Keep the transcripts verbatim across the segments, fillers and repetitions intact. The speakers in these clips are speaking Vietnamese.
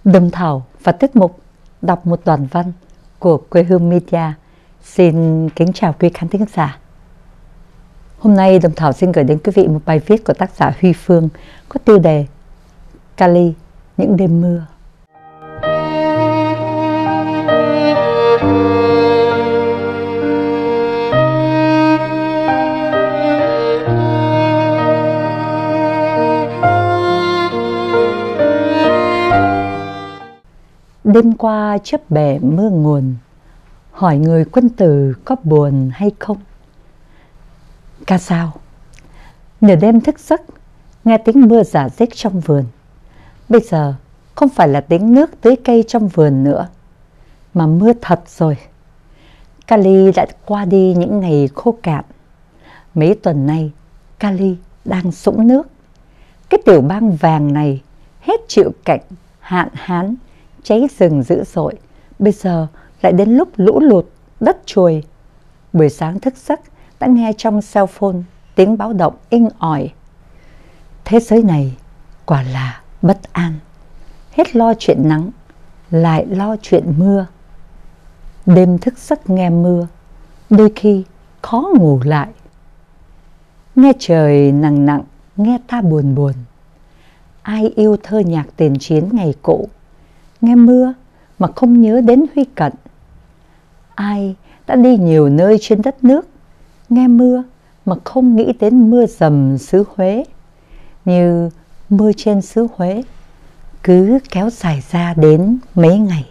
Đồng Thảo và tiết mục đọc một đoạn văn của Quê Hương Media xin kính chào quý khán thính giả. Hôm nay Đồng Thảo xin gửi đến quý vị một bài viết của tác giả Huy Phương có tiêu đề Cali, những đêm mưa. Đêm qua chớp bể mưa nguồn, hỏi người quân tử có buồn hay không? Ca dao. Nửa đêm thức giấc, nghe tiếng mưa rả rích trong vườn. Bây giờ không phải là tiếng nước tưới cây trong vườn nữa, mà mưa thật rồi. Cali đã qua đi những ngày khô cạn. Mấy tuần nay, Cali đang sũng nước. Cái tiểu bang vàng này hết chịu cảnh hạn hán, cháy rừng dữ dội, bây giờ lại đến lúc lũ lụt, đất trôi. Buổi sáng thức giấc đã nghe trong cell phone tiếng báo động inh ỏi. Thế giới này quả là bất an. Hết lo chuyện nắng, lại lo chuyện mưa. Đêm thức giấc nghe mưa, đôi khi khó ngủ lại. Nghe trời nặng nặng, nghe ta buồn buồn. Ai yêu thơ nhạc tiền chiến ngày cũ, nghe mưa mà không nhớ đến Huy Cận. Ai đã đi nhiều nơi trên đất nước, nghe mưa mà không nghĩ đến mưa dầm xứ Huế. Như mưa trên xứ Huế cứ kéo dài ra đến mấy ngày.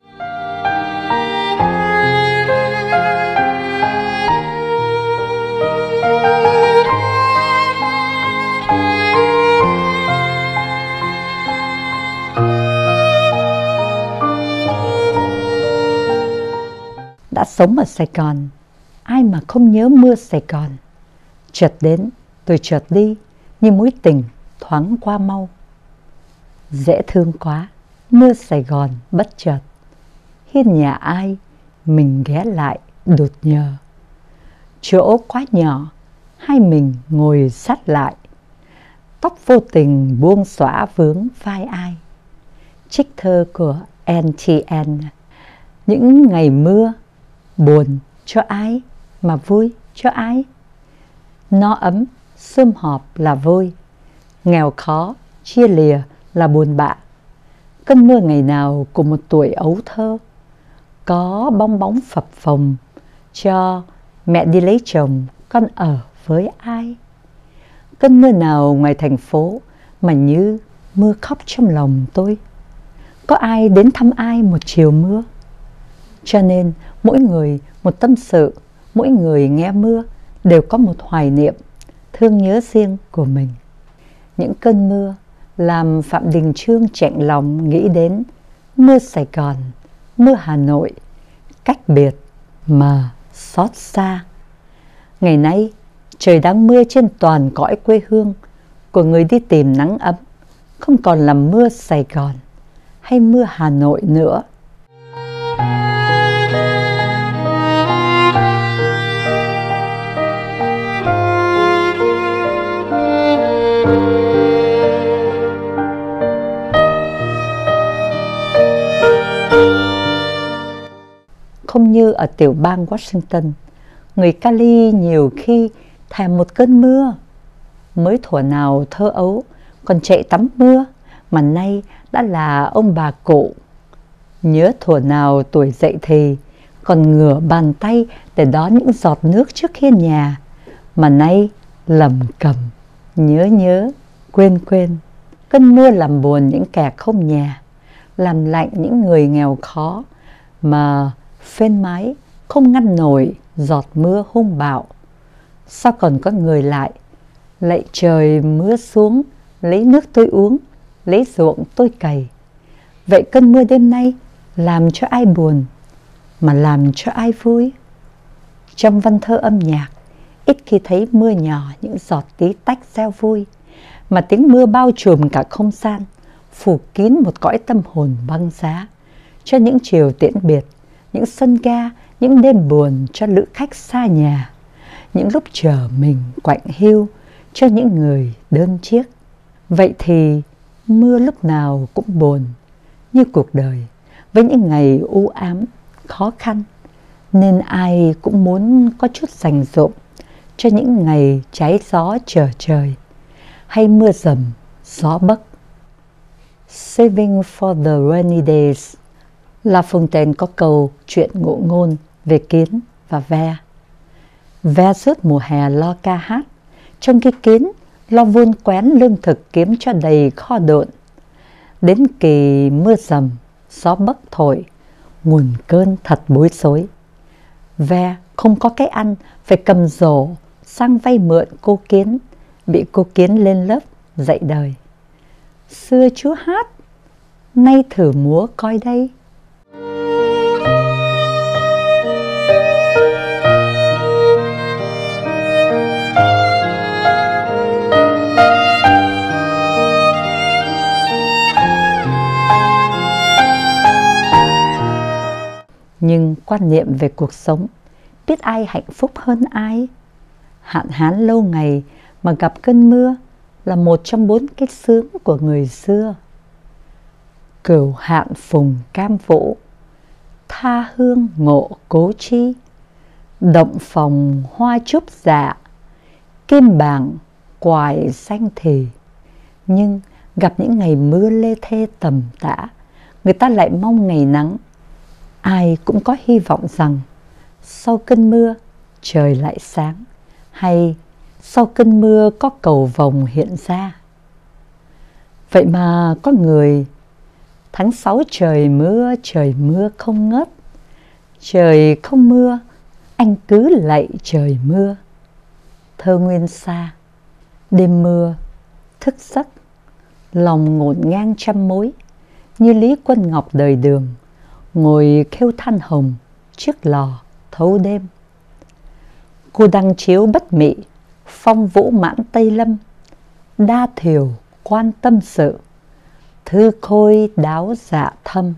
Đã sống ở Sài Gòn, ai mà không nhớ mưa Sài Gòn. Chợt đến, rồi chợt đi, như mối tình thoáng qua mau. Dễ thương quá, mưa Sài Gòn bất chợt. Hiên nhà ai, mình ghé lại đột nhờ. Chỗ quá nhỏ, hai mình ngồi sát lại. Tóc vô tình buông xõa vướng vai ai. Trích thơ của en tê en. Những ngày mưa, buồn cho ai mà vui cho ai. No ấm sum họp là vui, nghèo khó chia lìa là buồn bã. Cơn mưa ngày nào của một tuổi ấu thơ, có bong bóng phập phồng cho mẹ đi lấy chồng, con ở với ai. Cơn mưa nào ngoài thành phố mà như mưa khóc trong lòng tôi. Có ai đến thăm ai một chiều mưa. Cho nên mỗi người một tâm sự, mỗi người nghe mưa đều có một hoài niệm, thương nhớ riêng của mình. Những cơn mưa làm Phạm Đình Chương chạnh lòng nghĩ đến mưa Sài Gòn, mưa Hà Nội, cách biệt mà xót xa. Ngày nay, trời đang mưa trên toàn cõi quê hương của người đi tìm nắng ấm, không còn là mưa Sài Gòn hay mưa Hà Nội nữa. Không như ở tiểu bang Washington, người Cali nhiều khi thèm một cơn mưa. Mới thuở nào thơ ấu còn chạy tắm mưa, mà nay đã là ông bà cụ. Nhớ thuở nào tuổi dậy thì còn ngửa bàn tay để đón những giọt nước trước hiên nhà, mà nay lầm cầm, nhớ nhớ, quên quên. Cơn mưa làm buồn những kẻ không nhà, làm lạnh những người nghèo khó, mà phên mái không ngăn nổi giọt mưa hung bạo. Sao còn có người lại lạy trời mưa xuống, lấy nước tôi uống, lấy ruộng tôi cày. Vậy cơn mưa đêm nay làm cho ai buồn, mà làm cho ai vui? Trong văn thơ âm nhạc, ít khi thấy mưa nhỏ những giọt tí tách reo vui, mà tiếng mưa bao trùm cả không gian, phủ kín một cõi tâm hồn băng giá, cho những chiều tiễn biệt, những sân ga, những đêm buồn cho lữ khách xa nhà, những lúc chờ mình quạnh hiu cho những người đơn chiếc. Vậy thì mưa lúc nào cũng buồn, như cuộc đời với những ngày u ám, khó khăn, nên ai cũng muốn có chút dành dụm cho những ngày trái gió trở trời hay mưa dầm, gió bấc. Saving for the rainy days. La Fontaine có câu chuyện ngụ ngôn về kiến và ve. Ve suốt mùa hè lo ca hát, trong khi kiến lo vun quén lương thực kiếm cho đầy kho độn. Đến kỳ mưa dầm, gió bấc thổi, nguồn cơn thật bối rối. Ve không có cái ăn, phải cầm rổ sang vay mượn cô kiến, bị cô kiến lên lớp dạy đời. Xưa Chúa hát, nay thử múa coi đây. Nhưng quan niệm về cuộc sống, biết ai hạnh phúc hơn ai? Hạn hán lâu ngày mà gặp cơn mưa là một trong bốn cái sướng của người xưa. Cửu hạn phùng cam vũ, tha hương ngộ cố chi, động phòng hoa trúc dạ, kim bảng quài xanh thì. Nhưng gặp những ngày mưa lê thê tầm tã, người ta lại mong ngày nắng. Ai cũng có hy vọng rằng sau cơn mưa trời lại sáng, hay sau cơn mưa có cầu vồng hiện ra. Vậy mà có người tháng sáu trời mưa, trời mưa không ngớt. Trời không mưa, anh cứ lạy trời mưa. Thơ nguyên xa. Đêm mưa, thức giấc, lòng ngổn ngang trăm mối, như Lý Quân Ngọc đời Đường, ngồi khêu than hồng trước lò thấu đêm. Cô đăng chiếu bất mị, phong vũ mãn Tây Lâm, đa thiểu quan tâm sự, thư khôi đáo dạ thâm.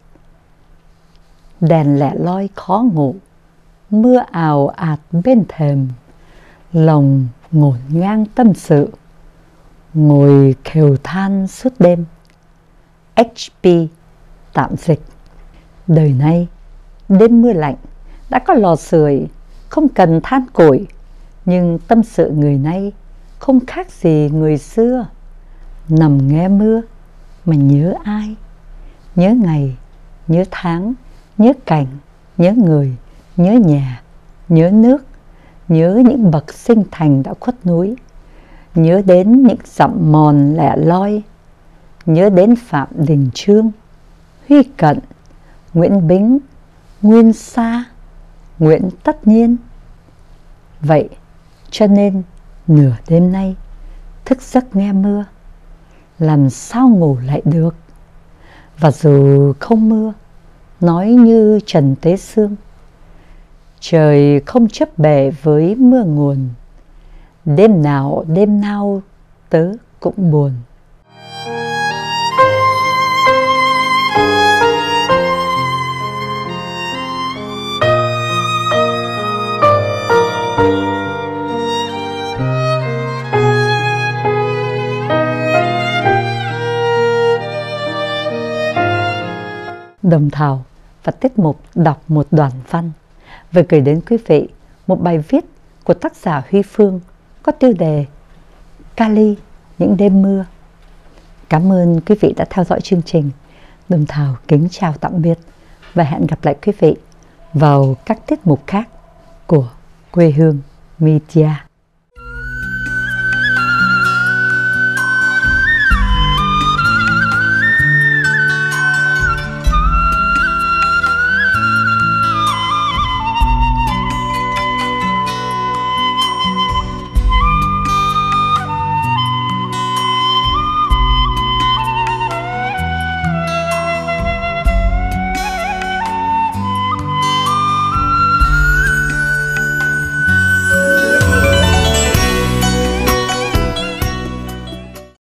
Đèn lẻ loi khó ngủ, mưa ào ạt bên thềm, lòng ngổn ngang tâm sự, ngồi khều than suốt đêm. hát pê tạm dịch. Đời nay, đêm mưa lạnh, đã có lò sưởi, không cần than củi, nhưng tâm sự người nay không khác gì người xưa. Nằm nghe mưa mà nhớ ai? Nhớ ngày, nhớ tháng, nhớ cảnh, nhớ người, nhớ nhà, nhớ nước, nhớ những bậc sinh thành đã khuất núi, nhớ đến những dặm mòn lẻ loi, nhớ đến Phạm Đình Chương, Huy Cận, Nguyễn Bính, Nguyên Sa, Nguyễn Tất Nhiên. Vậy cho nên nửa đêm nay thức giấc nghe mưa, làm sao ngủ lại được? Và dù không mưa, nói như Trần Tế Sương, trời không chấp bể với mưa nguồn, đêm nào đêm nào tớ cũng buồn. Đồng Thảo và tiết mục đọc một đoạn văn vừa gửi đến quý vị một bài viết của tác giả Huy Phương có tiêu đề Cali những đêm mưa. Cảm ơn quý vị đã theo dõi chương trình. Đồng Thảo kính chào tạm biệt và hẹn gặp lại quý vị vào các tiết mục khác của Quê Hương Media.